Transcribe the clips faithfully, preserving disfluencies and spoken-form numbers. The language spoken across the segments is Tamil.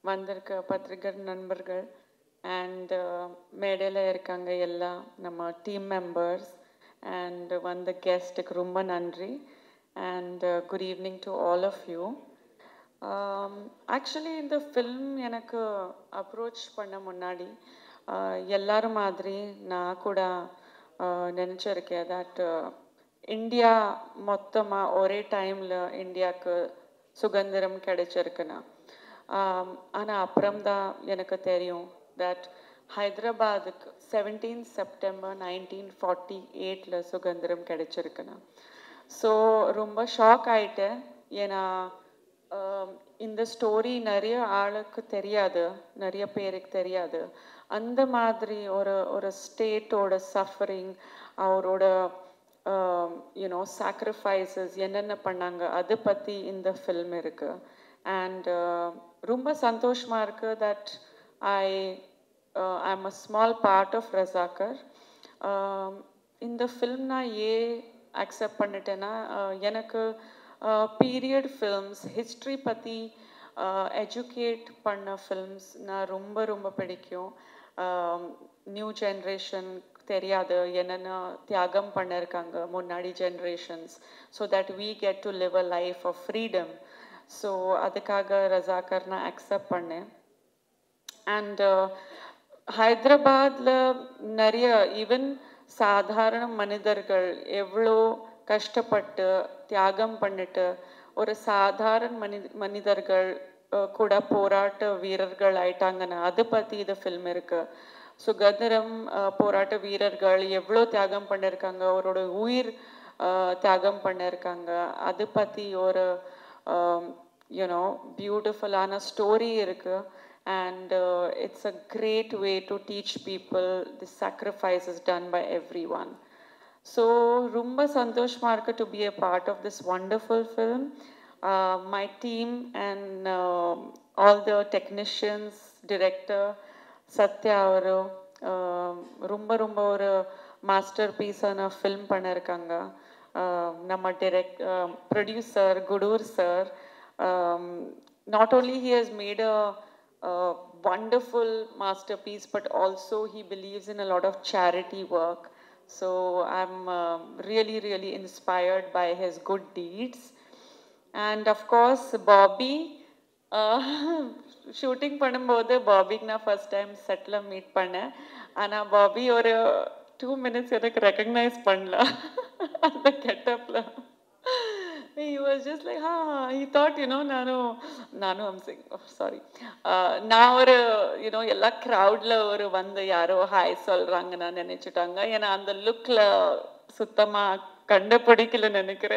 வந்திருக்க பத்திரிகர் நண்பர்கள் அண்ட் மேடையில் இருக்காங்க எல்லா நம்ம டீம் மெம்பர்ஸ் அண்ட் வந்த கெஸ்ட்டுக்கு ரொம்ப நன்றி and good evening to all of you. Actually இந்த ஃபில்ம் எனக்கு அப்ரோச் பண்ண முன்னாடி எல்லாரும் மாதிரி நான் கூட நினச்சிருக்கேன் தட் இந்தியா மொத்தமாக ஒரே டைமில் இந்தியாவுக்கு சுதந்திரம் கிடைச்சிருக்குன்னா. ஆனால் அப்புறம்தான் எனக்கு தெரியும் தட் ஹைதராபாத்துக்கு செவன்டீன் செப்டம்பர் நைன்டீன் ஃபார்ட்டி எயிட்டில் சுதந்திரம் கிடைச்சிருக்குண்ணா. ஸோ ரொம்ப ஷாக் ஆகிட்டேன். ஏன்னா இந்த ஸ்டோரி நிறைய ஆளுக்கு தெரியாது, நிறைய பேருக்கு தெரியாது. அந்த மாதிரி ஒரு ஒரு ஸ்டேட்டோட சஃபரிங், அவரோட யூனோ சாக்ரிஃபைசஸ் என்னென்ன பண்ணாங்க அதை பற்றி இந்த ஃபில்ம் இருக்குது. அண்ட் ரொம்ப சந்தோஷமாக இருக்குது that I I'm a small part of Razakar. இந்த ஃபில்ம் நான் ஏன் அக்செப்ட் பண்ணிட்டேன்னா, எனக்கு பீரியட் ஃபில்ம்ஸ், ஹிஸ்ட்ரி பற்றி எஜுகேட் பண்ண ஃபில்ம்ஸ் நான் ரொம்ப ரொம்ப பிடிக்கும். நியூ ஜென்ரேஷன் தெரியாது என்னென்ன தியாகம் பண்ணியிருக்காங்க முன்னாடி generations, so that we get to live a life of freedom. So அதுக்காக ரசாக்கர் நான் அக்செப்ட் பண்ணேன். அண்ட் ஹைதராபாத்தில் நிறைய ஈவன் சாதாரண மனிதர்கள் எவ்வளோ கஷ்டப்பட்டு தியாகம் பண்ணிட்டு ஒரு சாதாரண மனி மனிதர்கள் கூட போராட்ட வீரர்கள் ஆயிட்டாங்கன்னா அதை பற்றி இது ஃபில்ம் இருக்குது. சுதந்திரம் போராட்ட வீரர்கள் எவ்வளோ தியாகம் பண்ணியிருக்காங்க, அவரோட உயிர் தியாகம் பண்ணியிருக்காங்க, அதை பற்றி ஒரு யூனோ பியூட்டிஃபுல்லான ஸ்டோரி இருக்குது. And uh, it's a great way to teach people the sacrifices done by everyone. So rumba santoshma irukku to be a part of this wonderful film. Uh, my team and uh, all the technicians, director Satya avaru rumba rumba oru masterpiece ana film pannirukanga. Namma direct uh, producer Gudur sir, um, not only he has made a Uh, wonderful masterpiece, but also he believes in a lot of charity work. So I'm uh, really, really inspired by his good deeds. And of course, Bobby, uh, shooting பண்ணும்போது பாபிக்கு நான் ஃபர்ஸ்ட் டைம் செட்டில் மீட் பண்ணேன். ஆனால் பாபி ஒரு டூ மினிட்ஸ் எனக்கு ரெக்கக்னைஸ் பண்ணல அந்த கெட்டப்பில். He was just like, ha, he thought, you know, nanu, nanu, I'm saying, oh, sorry. Na oru, you know, ella crowd la oru vandu yaro hi solranga na nenichitanga. Yena and the look la suttama kanda padikila nenikire.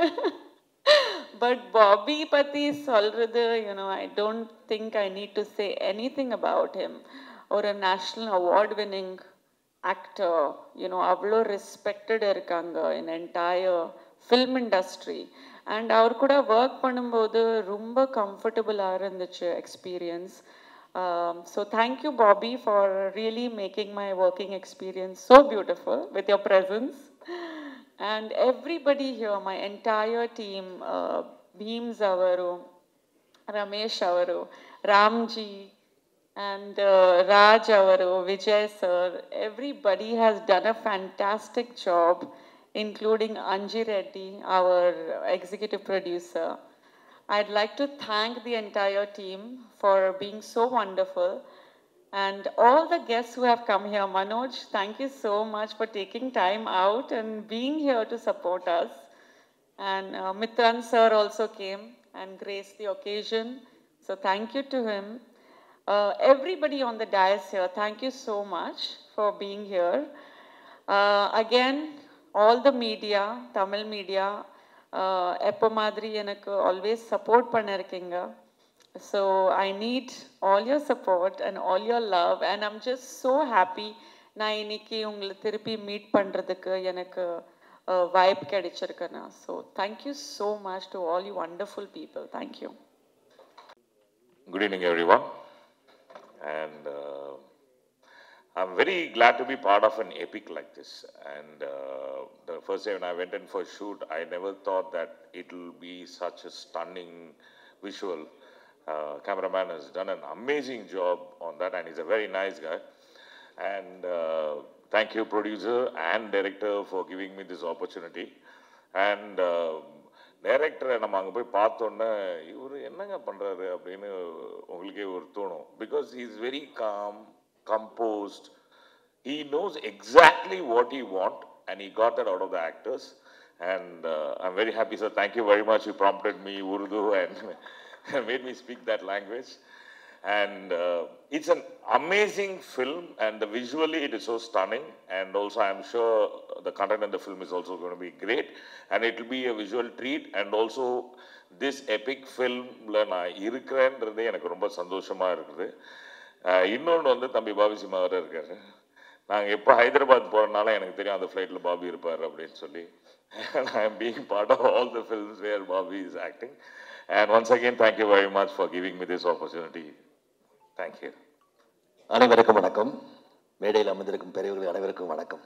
But Bobby pati solradu, you know, I don't think I need to say anything about him. Or a national award winning actor, you know, avlo respected irukanga in entire film industry. And அவர் கூட ஒர்க் பண்ணும்போது ரொம்ப கம்ஃபர்டபுளாக இருந்துச்சு experience. So thank you Bobby for really making my working experience so beautiful with your presence. And everybody here, my entire team, Bheems அவரு, ரமேஷ் அவரு, Ramji and uh, Raj avaru, Vijay sir, everybody has done a fantastic job, including Anji Reddy, our executive producer. I'd like to thank the entire team for being so wonderful, and all the guests who have come here. Manoj, thank you so much for taking time out and being here to support us. And uh, Mitran sir also came and graced the occasion, so thank you to him. Uh, everybody on the dais here, thank you so much for being here. Uh, again, all the media, Tamil media, eppo madri enakku always support pannirkinga. So I need all your support and all your love, and I'm just so happy na iniki ungala thirupi meet pandradhukku enakku vibe kedichirukana. So thank you so much to all you wonderful people. Thank you. Good evening everyone. And uh, I'm very glad to be part of an epic like this. And uh, the first day when I went in for a shoot, I never thought that it will be such a stunning visual. Uh, cameraman has done an amazing job on that, and he's a very nice guy. And uh, thank you, producer and director, for giving me this opportunity. And uh, director நம்ம அங்கே போய் பார்த்தோன்னே இவர் என்னங்க பண்ணுறாரு அப்படின்னு உங்களுக்கே ஒரு தோணும். Because he is very calm, composed. He knows exactly what he want, and he got that out of the actors. And uh, I'm very happy, sir. Thank you very much. You prompted me Urdu and made me speak that language. And uh, it's an amazing film, and visually it is so stunning. And also I'm sure the content in the film is also going to be great, and it will be a visual treat. And also this epic film la na irukkrendradhe enakku romba sandoshama irukudhu. இன்னொன்று வந்து தம்பி பாபி சிம்மா வர இருக்காரு. நாங்கள் எப்போ ஹைதராபாத் போகிறனால எனக்கு தெரியும் அந்த ஃப்ளைட்டில் பாபி இருப்பார் அப்படின்னு சொல்லி. And I am being part of all the films where Bobby is acting. And once again, thank you very much for giving me this opportunity. Thank you. அனைவருக்கும் வணக்கம். மேடையில் அமர்ந்திருக்கும் பெரியவர்கள் அனைவருக்கும் வணக்கம்.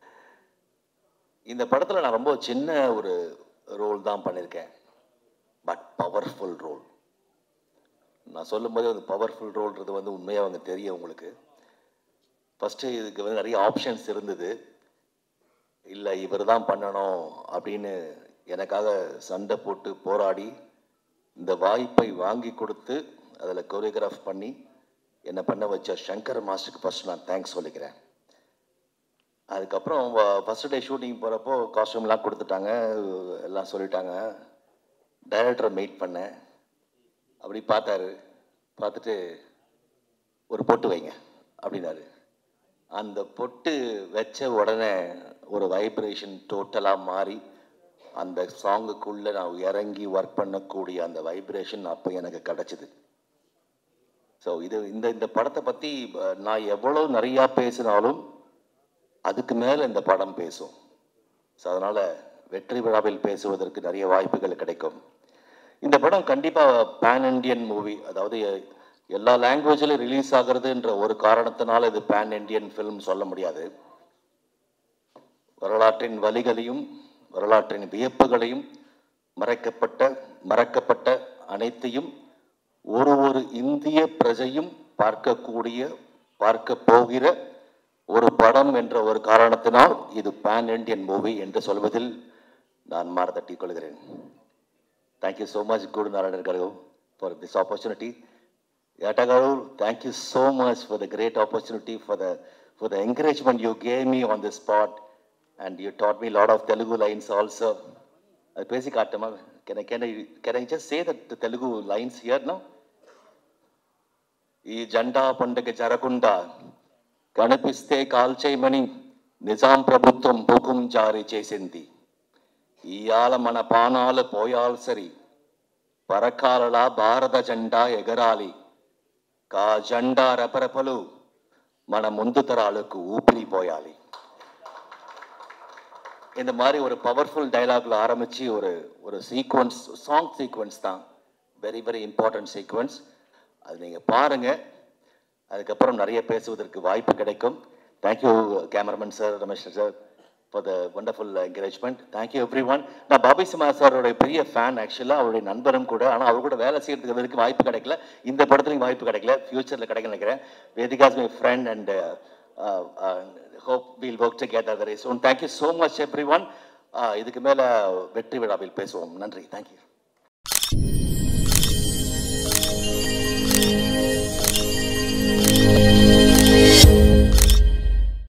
இந்த படத்தில் நான் ரொம்ப சின்ன ஒரு ரோல் தான் பண்ணியிருக்கேன், பட் பவர்ஃபுல் ரோல். நான் சொல்லும்போது அந்த பவர்ஃபுல் ரோல்ன்றது வந்து உண்மையாக அவங்க தெரியும் உங்களுக்கு. ஃபஸ்ட்டு இதுக்கு வந்து நிறைய ஆப்ஷன்ஸ் இருந்தது. இல்லை இவர் தான் பண்ணணும் அப்படின்னு எனக்காக சண்டை போட்டு போராடி இந்த வாய்ப்பை வாங்கி கொடுத்து அதில் கோரியோகிராஃப் பண்ணி என்னை பண்ண வச்ச சங்கர் மாஸ்டருக்கு ஃபஸ்ட் நான் தேங்க்ஸ் சொல்லிக்கிறேன். அதுக்கப்புறம் ஃபஸ்ட் டே ஷூட்டிங் போகிறப்போ காஸ்டியூம்லாம் கொடுத்துட்டாங்க, எல்லாம் சொல்லிட்டாங்க. டைரக்டரை மீட் பண்ணேன். அப்படி பார்த்தாரு, பார்த்துட்டு ஒரு பொட்டு வைங்க அப்படின்னாரு. அந்த பொட்டு வச்ச உடனே ஒரு வைப்ரேஷன் டோட்டலாக மாறி அந்த சாங்குக்குள்ளே நான் இறங்கி ஒர்க் பண்ணக்கூடிய அந்த வைப்ரேஷன் அப்போ எனக்கு கிடச்சிது. ஸோ இது இந்த இந்த படத்தை பற்றி நான் எவ்வளோ நிறையா பேசினாலும் அதுக்கு மேலே இந்த படம் பேசும். ஸோ அதனால் வெற்றி விழாவில் பேசுவதற்கு நிறைய வாய்ப்புகள் கிடைக்கும். இந்த படம் கண்டிப்பாக பேன் இண்டியன் மூவி, அதாவது எல்லா லாங்குவேஜிலும் ரிலீஸ் ஆகிறதுன்ற ஒரு காரணத்தினால இது பேன் இண்டியன் ஃபிலிம் சொல்ல முடியாது. வரலாற்றின் வலிகளையும் வரலாற்றின் வியப்புகளையும் மறைக்கப்பட்ட மறக்கப்பட்ட அனைத்தையும் ஒரு ஒரு இந்திய பிரஜையும் பார்க்கக்கூடிய பார்க்க போகிற ஒரு படம் என்ற ஒரு காரணத்தினால் இது பேன் இண்டியன் மூவி என்று சொல்வதில் நான் மாறுதட்டிக் கொள்கிறேன். Thank you so much Guru Narayanan garu for this opportunity. Yata garu, thank you so much for the great opportunity, for the for the encouragement you gave me on this spot, and you taught me a lot of Telugu lines also. Uh, basic Atama, can I can I can I just say that the Telugu lines here now? ఈ జెండా పండుగ జరగకుండా కనిపిస్తే కాల్చేయమని నిజాం ప్రభుత్వం హుకుం జారీ చేసింది. ఇయాల మన పానాలు పోయాల్సరి పరకాలలా భారత జెండా ఎగరాలి. కా జెండా రెపరెపలు మన ముందు తరాలకు ఊపిరిపోయాలి. இந்த மாதிரி ஒரு பவர்ஃபுல் டைலாக்ல ஆரம்பித்து ஒரு ஒரு சீக்வன்ஸ், சாங் சீக்வன்ஸ் தான், வெரி வெரி இம்பார்ட்டன்ட் சீக்வன்ஸ். அது நீங்கள் பாருங்கள், அதுக்கப்புறம் நிறைய பேசுவதற்கு வாய்ப்பு கிடைக்கும். Thank you cameraman sir, Ramesh sir, for the wonderful encouragement. Thank you everyone. நான் பாபி சிம்மா சாரோடைய பெரிய ஃபேன், ஆக்சுவலாக அவருடைய நண்பரும் கூட. ஆனால் அவர் கூட வேலை செய்யறதுக்கு வரைக்கும் வாய்ப்பு கிடைக்கல, இந்த படத்துலையும் வாய்ப்பு கிடைக்கல, ஃபியூச்சரில் கிடைக்க நினைக்கிறேன். Vedhika's my friend and hope we'll work together very soon. Thank you so much everyone. இதுக்கு மேலே வெற்றி விழாவில் பேசுவோம். நன்றி. தேங்க்யூ.